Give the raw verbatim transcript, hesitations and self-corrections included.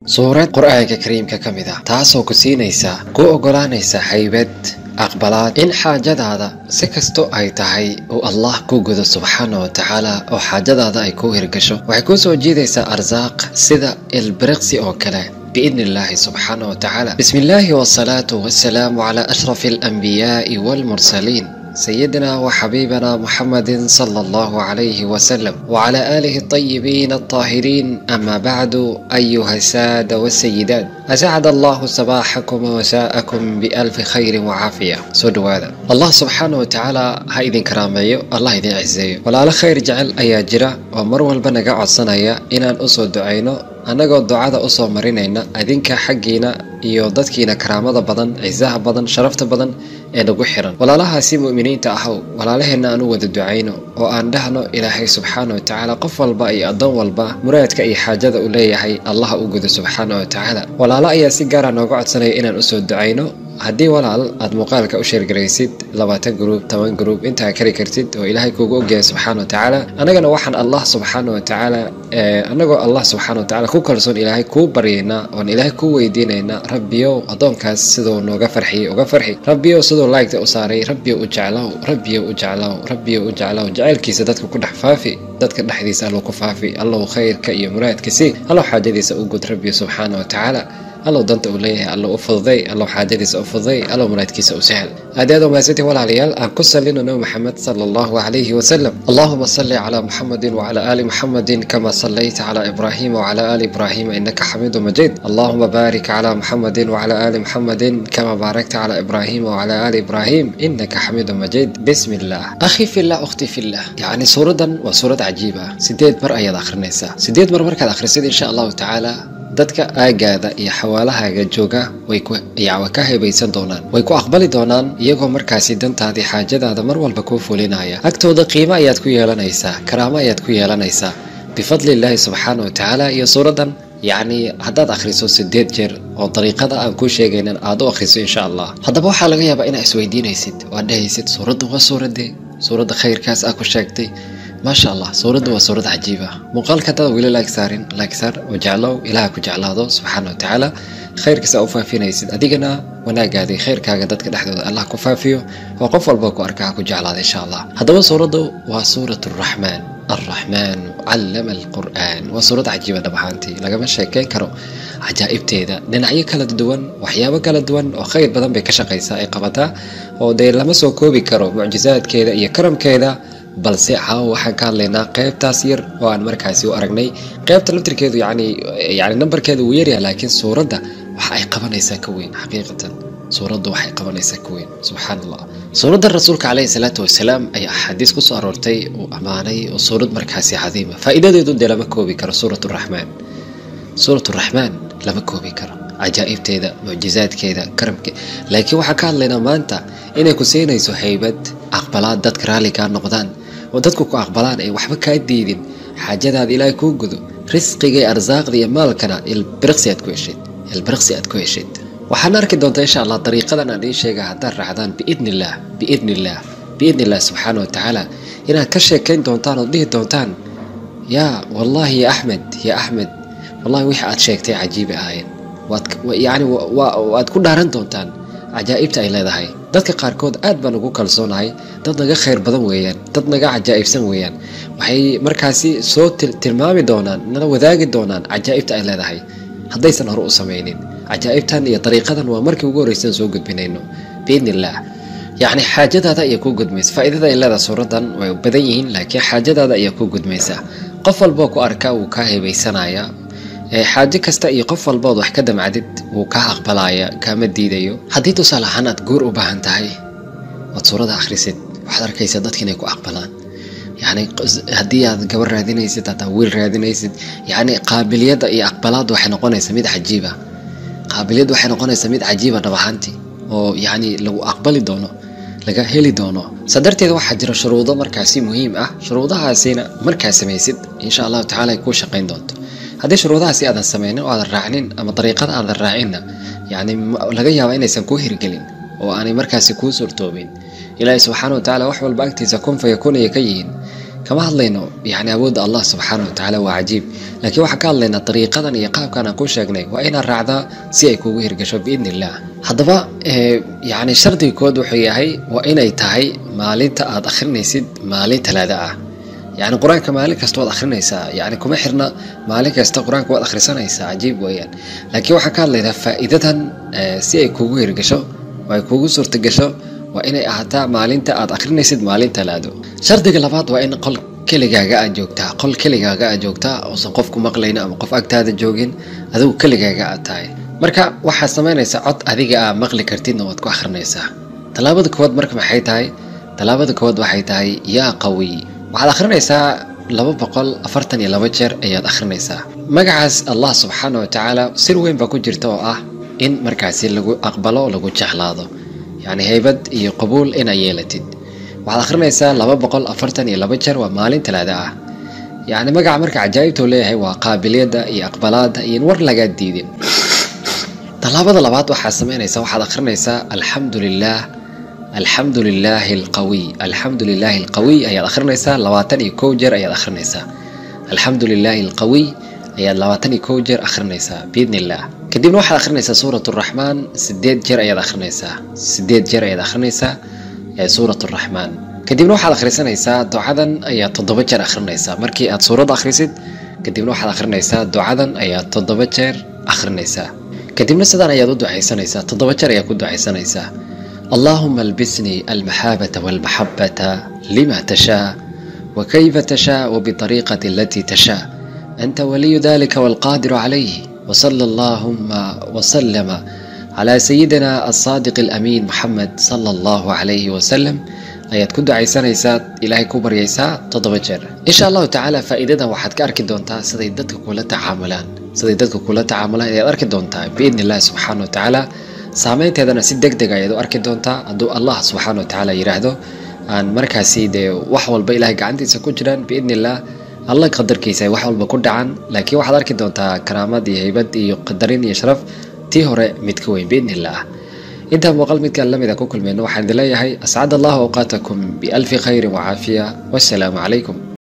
suurad qur'aanka kariimka ka mid ah taasoo ku siinaysa ku ogolaanaysa haybad aqbalaad in xaajadaada si kasto ay tahay uu Allah ku gudo subxaanahu wa ta'ala oo xaajadaada ay ku hirgasho waxay ku soo jiidaysaa arsaaq sida ilbiriqsi oo kale بإذن الله سبحانه وتعالى. بسم الله والصلاة والسلام على أشرف الأنبياء والمرسلين سيدنا وحبيبنا محمد صلى الله عليه وسلم وعلى آله الطيبين الطاهرين. أما بعد أيها السادة والسيدات، أسعد الله صباحكم ومساءكم بألف خير وعافية. سودو هذا الله سبحانه وتعالى هايدين كرامي الله يدين عزيه ولا على خير جعل أياجرة ومروه البنقع الصنايا إن أصول دعينه annagoo ducada u soo marinayna adinka xaggiina iyo dadkiina karaamada badan ciisaha badan sharafta badan ee nagu xiran walaalahaasi muuminiinta ah walaalaheena aanu wada ducayno oo aan dhahno ilaahay subxaanahu wa ta'ala qof walba iyo adoon walba muraadka iyo xaajada u leeyahay Allah u gudo subxaanahu wa ta'ala. walaala ayaa si gaar ah nooga codsanaya inaan u soo ducayno haddii walaal aad muuqaalka u sheer garaysid labaatan group toban group inta kari kartid oo ilaahay kugu ogyahay subxaanahu wa ta'ala. anagana waxaan Allah subxaanahu wa ta'ala anagoo Allah subxaanahu wa ta'ala ku kalsoon ilaahay ku baryayna oo ilaahay ku weydiinayna rabbiyo adoonkaas sidoo nooga farxiyo uga farxi rabbiyo sidoo laagta u saaray rabbiyo u jeclaaw rabbiyo u jeclaaw rabbiyo u jeclaaw jacaylkiisa dadka ku dhex faafi dadka dhexdiisa Allah ku faafi Allah khayrka iyo muraadkiisa Allah xaajadiisa u gud rabbiyo subxaanahu wa ta'ala. الله دنت أوليه الله أفضي الله حادث أفضي الله مراد كيس أسهل هذا ما زلت ولا عليال أنقص لنا نو محمد صلى الله عليه وسلم. اللهم صل على محمد وعلى آل محمد كما صليت على إبراهيم وعلى آل إبراهيم إنك حميد مجيد. اللهم بارك على محمد وعلى آل محمد كما باركت على إبراهيم وعلى آل إبراهيم إنك حميد مجيد. بسم الله أخي في الله أختي في الله. يعني سورة وسورة عجيبة سديد مر أيضا آخر نساء سديد مر مركز آخر سيد إن شاء الله تعالى dadka aagaada iyo xawaalahaaga jooga way ku yawa ka haybaysan doonaan way ku aqbali doonaan iyagoo markaasi dantaadii xaajadaada mar walba ku fulinaya agtooda qiimo ayaad ku yeelanaysaa karaamo ayaad ku yeelanaysaa bifadli Ilaahi subxaanahu wa ta'ala. iyo suuradan yani haddaad akhriso sideed jeer oo dariiqada aan ku sheegaynan aad u akhriso insha Allah haddaba waxaa laga yaabaa inaad isweydiinaysid oo aad dhahaysid suuraddu waa suuradee suuradda khayrkaas aad ku sheegtay ما شاء الله صورته وصورة عجيبة مقال كذا ولا لايك سارين لايك سار وجعلوا إله كجعلاده سبحانه وتعالى خير كسأوفا فينا يسد أديقنا وناقا هذه خير كاقدت كدحدود الله كفا فيه وقف البوك وأركاها كجعلاده إن شاء الله. هذا صورته وصورة الرحمن الرحمن علم القرآن وصورة عجيبة دبحانتي لقما الشيكين كرو عجائب تيدا ننعي كلا دوان وحيابا كلا دوان وخير بدن بكشقي سائقبتا ودي لما سو كوبي كرو معجزات كيدا إيا كرم كيدا balse caawa waxaan ka hadlaynaa qaybtaas yar oo aan markaasi u aragnay qaybta laftirkeedu yani yani numberkeedu uu yar yahay laakiin suuradda waxa ay qabanaysaa ka weyn xaqiiqatan suuraddu waxay qabanaysaa ka weyn subxaanallah. suuradda rasuulka calayhi salaatu wasalaam ay axaadiis ku soo aroortay oo amaanay oo suurad markaasi cadiima faa'iidadeedu dee lama koobi karo suuratu raxmaan suuratu raxmaan lama koobi karo cajaa'ibteeda mucjizaadkeeda karamke laakiin waxaan ka hadlaynaa maanta inay ku siinayso haybad aqbalaad dadka raali ka noqdaan oo dadku ku aqbalaan ay waxba ka diidin xaajadaada ilaahay ku gudo risqiga iyo arsaaqda iyo maalkana ilbiriqsi aad ku heshid ilbiriqsi aad ku heshid waxaan arki doontaa insha Allah dariiqadan aan idin sheegay haddaad raacdaan biidnillah biidnillah biidnillah subxaanahu wa ta'ala inaad ka sheekayn doontaan oo dhihi doontaan yaa wallahi ya axmed ya axmed wallahi wixii aad sheegtay cajiib ahaayeen waad yani waad ku dhaaran doontaan cajaa'ibta ay leedahay. dadka qaarkood aad baan ugu kalsoonahay dad naga khayr badan weeyaan dad naga cajaa'ibsan weeyaan waxay markaasi soo tilmaami doonaan nala wadaagi doonaan cajaa'ibta ay leedahay haddaysan hore u samaynin. cajaa'ibtan iyo dariiqadan waa markii ugu horreysay soo gudbinayno biidnillah yani xaajadaada ayaa ku gudmaysa faa'iidada ay leedahay suuradan way badan yihiin laakiin xaajadaada ayaa ku gudmaysa qof walba ku arkaa uu ka haybaysanaya xaaje kasta iyo qof walbood wax ka damcadid uu ka aqbalaya kama diidayo. haddii tusaale ahaan aad guur u baahan tahay waad suurada akhrisid waxaad arkaysaa dadka inay ku aqbalaan yani haddii aad gabar raadinaysid haddaad wiil raadinaysid yani qaabiliyadda iyo aqbalaadda waxay noqonaysaa mid cajiiba qaabiliyadda waxay noqonaysaa mid cajiiba dhabaxantii oo yani lagu aqbali doono laga heli doono. sadarteeda waxaa jira shuruudo markaasi muhiim ah shuruudahaasina markaa samaysid insha allahu tacaala ay kuu shaqayn doonto. haddii shuruudahaasi aadan samaynin oo aadan raacnin ama dariiqada aadan raacinna yani laga yaabaa inaysan kuu hirgelin oo aanay markaasi kuu suurtoobin. ilaahay subxaanahu wa ta'ala wax walba agtiisa kun fayakun ay ka yihiin kama hadlayno yani awoodda allah subxaana watacaala waa cajiib, laakiin waxaan ka hadlaynaa dariiqadan iyo qaabkan aan ku sheegnay waa inaad raacdaa si ay kugu hirgasho biidni illah. haddaba yani shardiga kood wuxuu yahay waa inay tahay maalinta aad akhrinaysid maalin talaada ah. يعني قرآنك مالك استوى أخرنيسا، يعني كم حرنا مالك استوى قرآنك واد أخرسانيسا عجيب ويان. لكن واحد قال لي إذا فائدة سي كوجو يرجشوا ويكوجو صورة جشوا وإن أعطى مالين تأد أخرنيسد مالين تلادو. شرط جلبات وإن قل كل جاء جوكتا قل كل جاء جوكتا وصنقفكم مقلينا أو قف أكتاد الجوجين هذو كل جاء تاي. مركا واحد سمانيسا عط هذيك مقلي كرتين وتكو أخرنيسا. تلابد كود مركا محيتاي تلابد كود وحيتاي يا قوي. waxaad akhrinaysaa laba boqol afartan iyo laba jeer ayaad akhrinaysaa magacaas allah subxaana wa tacaala sir weyn baa ku jirta oo ah in markaasi lagu aqbalo lagu jeclaado yani haybad iyo qabuul inaa yeelatid waxaad akhrinaysaa laba boqol afartan iyo laba jeer waa maalin talaada ah yani magaca marka cajaa'ibtuu leeyahay waa qaabiliyadda iyo aqbalaadda iyo in war lagaa diidin talaabada labaad waxaad samaynaysaa waxaad akhrinaysaa alxamdu lilah الحمد لله القوي الحمد لله القوي أي أخرنيسا لواتني كوجر أي أخرنيسا الحمد لله القوي أي لواتني كوجر أخرنيسا بإذن الله كديم واحد أخرنيسا سورة الرحمن سديد جر أي أخرنيسا سديد جر أي أخرنيسا أي سورة الرحمن كديم واحد أخرنيسا دعاء أي تضبجر أخرنيسا مركي أت سورة أخريسد كديم واحد أخرنيسا دعاء أي تضبجر أخرنيسا كديم نسدان أي ضد حيسانيسا تضبجر أي كود حيسانيسا اللهم البسني المحابة والمحبة لما تشاء وكيف تشاء وبطريقة التي تشاء أنت ولي ذلك والقادر عليه وصلى اللهم وسلم على سيدنا الصادق الأمين محمد صلى الله عليه وسلم آيات كد عيسان عيسات إلهي كبر عيسات تضبجر إن شاء الله تعالى فائدة واحد كأركي دونتا سيدتك كل تعاملان سيدتك كل تعاملان إذا أركي دونتا بإذن الله سبحانه وتعالى saameynteedana si degdeg ah ayaad u arki doontaa hadduu allah subxaana wa tacaala yidhaahdo aan markaasi dee wax walba ilaahay gacantiisa ku jiraan biidni illah allah qadarkiisa ay wax walba ku dhacan laakiin waxaad arki doontaa karaamad iyo haybad iyo qadarin iyo sharaf tii hore mid ka weyn biidni illah intaa muuqaal midkaan la mida ku kulmeyno waxaan idin leeyahay ascad allahu awqaatakum bialfi khayrin wacaafiya wassalaamu calaykum